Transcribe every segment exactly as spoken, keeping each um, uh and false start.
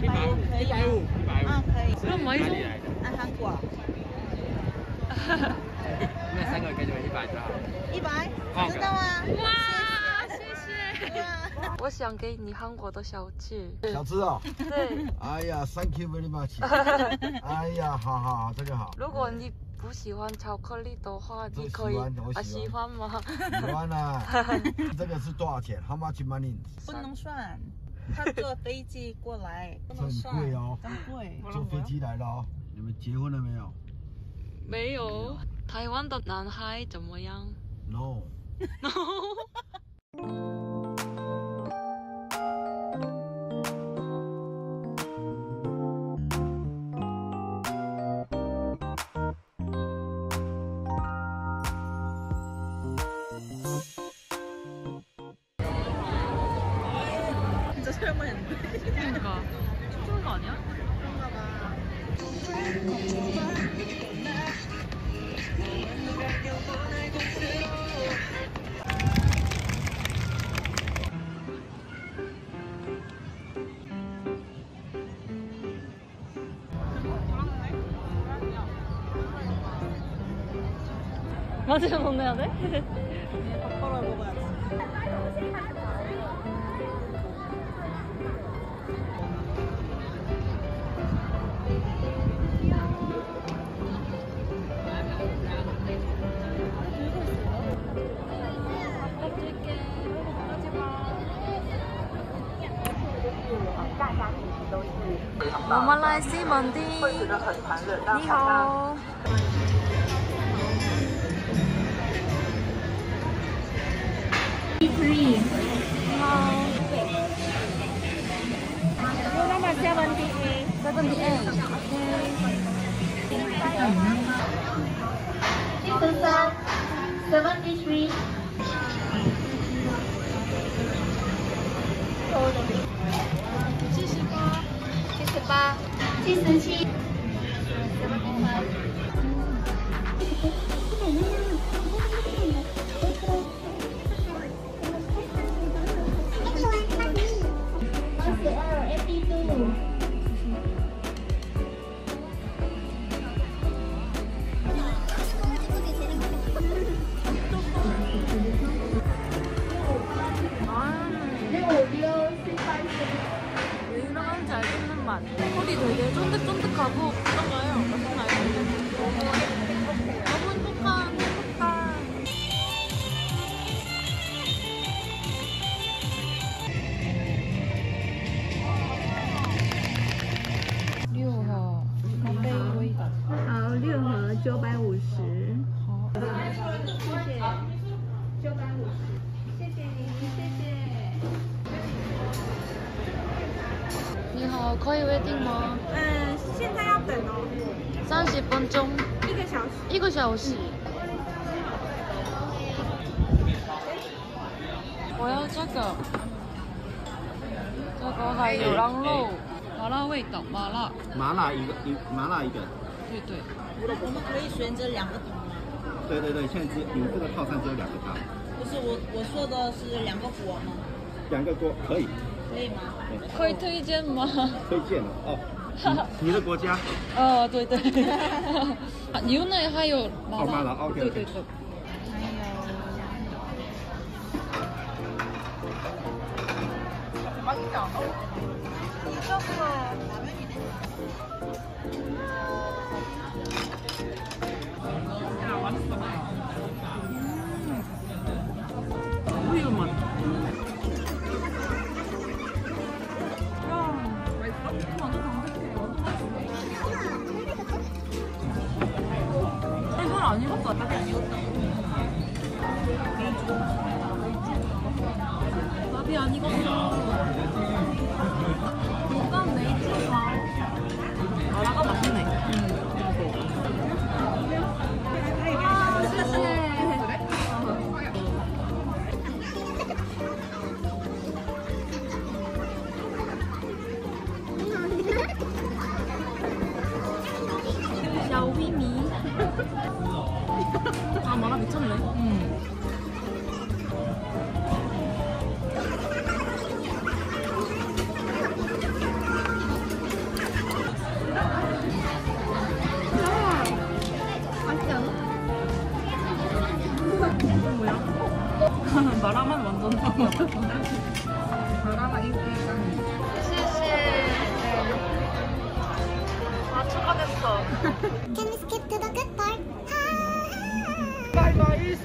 一百五，一百五，一百五。 啊，可以。 哪里来的？ 啊，韩国。 那三个给你们一百就好。 一百？真的吗？ 哇，谢谢。我想给你韩国的小吃。 小吃哦。 对。 哎呀 ，Thank you very much。哎呀，好好好，这个好。 如果你不喜欢巧克力的话，你可以啊，喜欢吗？ 喜欢啊。这个是多少钱 ？How much money？ 不能算。他坐飞机过来，不能算。 很贵哦， 很贵。 坐飞机来的哦。你们结婚了没有？ 没有。台湾的男孩怎么样 ？No。 No。 这是뭐 그러니까 춤추는 거 아니야? 그런가 봐. 맞아, 넣어야 돼? 밥 먹어야지. 我们来西门町。你好。你好。 有那么seventy seventy eight。 七十三 ，seventy three。 七十八。七十八。 七十七。八十二 ，eighty two。 유명한 잘 씹는 맛. 털이 되게 쫀득쫀득하고 어떤가요? 어떤가요? 너무 행복한 행복한. 류허咖啡味的。 好，六盒九百五十。 好。 谢谢。九百五十，谢谢你，谢谢。 你好，可以 waiting 吗？ 嗯，现在要等哦。 三十分钟。 一个小时。 一个小时。我要这个。这个还有羊肉，麻辣味的麻辣。 麻辣一个一麻辣一个。 对对。 我们可以选择两个汤吗？ 对对对，现在只你这个套餐只有两个汤。 不是我我说的是两个锅吗？ 两个锅可以。 可以吗？ 可以推荐吗？ 推荐哦。你, 你的国家？ 哦，对对。牛奶还有麻辣。 哦，麻辣 ，OK。 对对对。还有。这个。우유 맛. 야, 맛있어? 완전 담백해요. 이건 안 익었어. 아까 안 익었다. 밥이 안 익었어. 일단 메이트가 마라가 맛있네. 아,谢谢.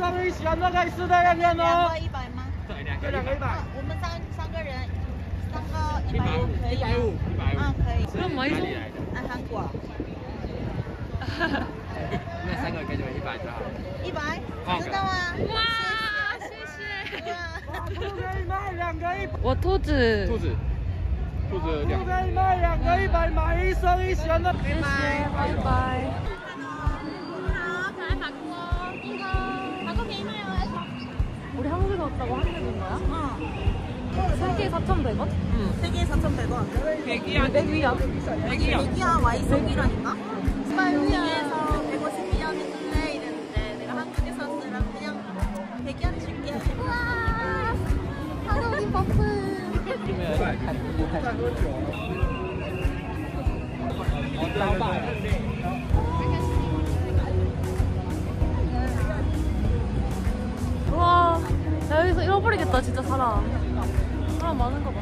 双一选那个四的要练两哦。 个一百吗？ 对，两这两个一百。 我们三三个人，三个一百五可以吗？ 一百五， 啊，可以。 那买哪里来的？ 啊，韩国。 那三个给你们一百就好。 一百，知道吗？ 哇，谢谢。 兔可以卖两个一百。 我兔子。 兔子，兔子两兔可以卖两个一百，买一送一选的。 谢谢，拜拜。우리 한국에서 왔다고 한국인 거야? 응. 세 개에 사천백 원? 응. 세 개에 사천백 원. 백이야. 백이야. 백이야. 백이야 와이송이라니까? 스파이에서 백오십 년 했는데 이랬는데 내가 한국에서 쓰랑 그냥 백이야 줄게. 우와. 한국인 버프. 와, 야, 여기서 잃어버리겠다, 진짜 사람. 사람 많은 거 봐.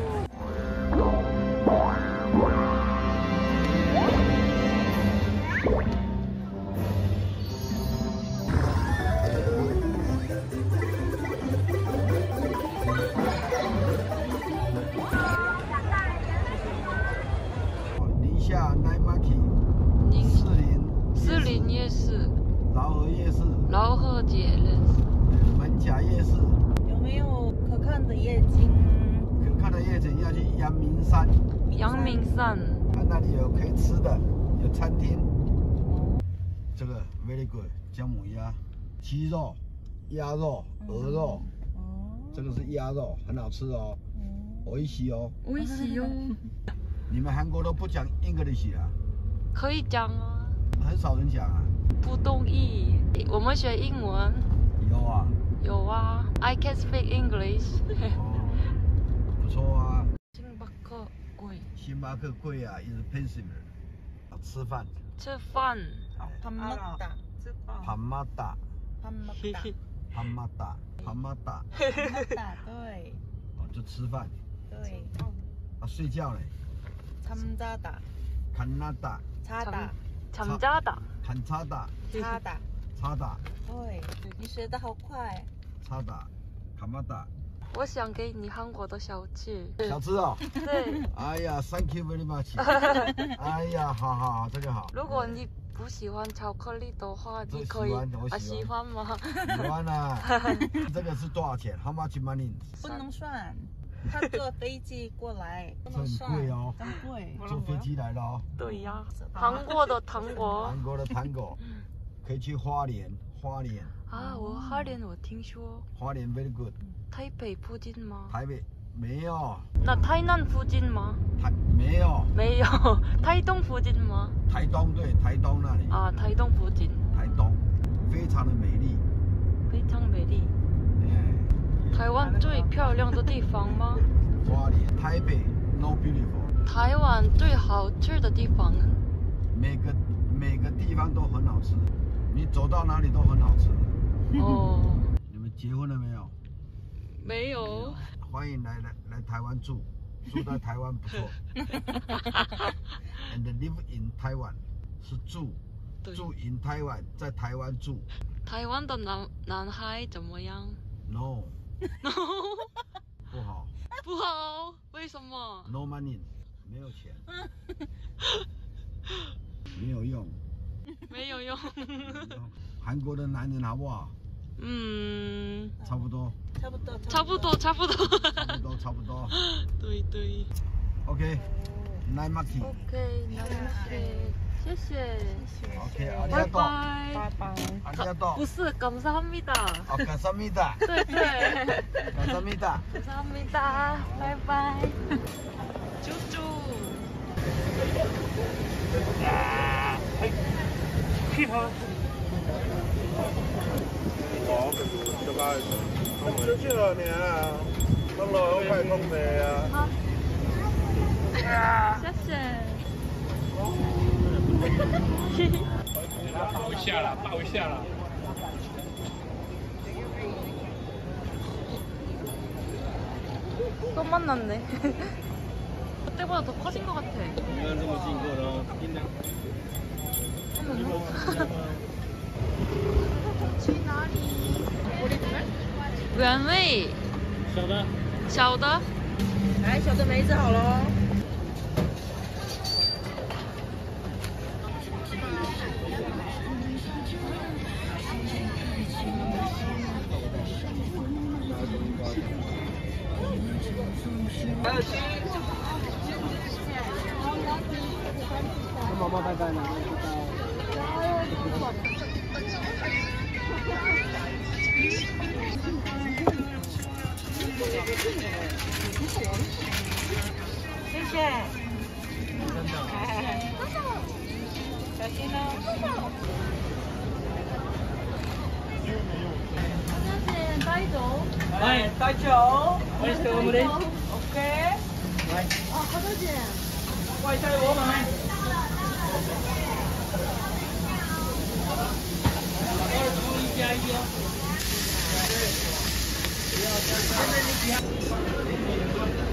宁夏 Night Market， 士林士林夜市、 饶河夜市、 饶河街夜市、 门甲夜市。 有没有可看的夜景？ 可看的夜景要去阳明山， 阳明山， 啊，那里有可以吃的，有餐厅。这个 very good， 姜母鸭、鸡肉、鸭肉、鹅肉，这个是鸭肉，很好吃哦，美味しい哦。 美味しいよ。 你们韩国都不讲 English 啊？ 可以讲啊， 很少人讲啊。 不同意。我们学英文。 有啊。 有啊 ，I can speak English 。 哦，不错啊。 星巴克贵。 星巴克贵啊，也是 pensive。吃饭。 吃饭。 밥 먹다. 밥 먹다. 밥 먹다. 밥 먹다. 밥 먹다. 밥 먹다. 对。 哦，就吃饭。 对。 啊，睡觉嘞。 잠자다. 칸나다. 자다. 잠자다. 칸차다. 자다. 차다. 对，你学得好快。 차다. 칸마다. 我想给你韩国的小吃。 小吃哦。 对。 哎呀 ，Thank you very much。哎呀，好好好，这个好。 如果你不喜欢巧克力的话，你可以啊喜欢吗？ 喜欢啊。这个是多少钱 ？How much money？ 不能算。 他坐飞机过来，不能算， 很贵哦， 真贵。 坐飞机来的哦。 对呀，韩国的糖果。 韩国的糖果，可以去花莲，花莲。 啊，我花莲我听说。 花莲 very good。 台北附近吗？ 台北没有。 那台南附近吗？ 台没有。 没有。台东附近吗？ 台东对，台东那里。 啊，台东附近。 台东，非常的美丽。 非常美丽。 台湾最漂亮的地方吗？ 花莲、台北 ，no beautiful。 台湾最好吃的地方？ 每个每个地方都很好吃，你走到哪里都很好吃。 哦。 你们结婚了没有？ 没有。 欢迎来来来台湾住，住在台湾不错。And live in Taiwan 是住，住 in Taiwan 在台湾住。 台湾的男男孩怎么样 ？No。 No， 不好， 不好，为什么 ？No money， 没有钱，没有用， 没有用。 韩国的男人好不好？ 嗯， 差不多， 差不多， 差不多，差不多， 差不多，差不多。 对对。 OK，Night Market。OK，Night Market。 谢谢。 OK， 拜拜。 拜拜。 ありがとう。 不是，감사합니다。 哦，감사합니다。 对对。 감사합니다。 감사합니다。拜拜。猪猪。 啊，嘿，去跑。 講就係咁少出嚟呢，得咯，快通你啊！ 好。謝謝。 抱一下啦，抱一下啦。 또 만났네. 그때보다 더 커진 것 같아. 你看这么近过的哦，尽量。 原味。 小的。 小的。 来，小的梅子好了。 还有鸡。妈妈拜拜呢。 谢谢。小心哦。 はい、隊長。おいしくおむです。オッケー。はい。あ、片付け。喂，加油我们。二除一加一哦。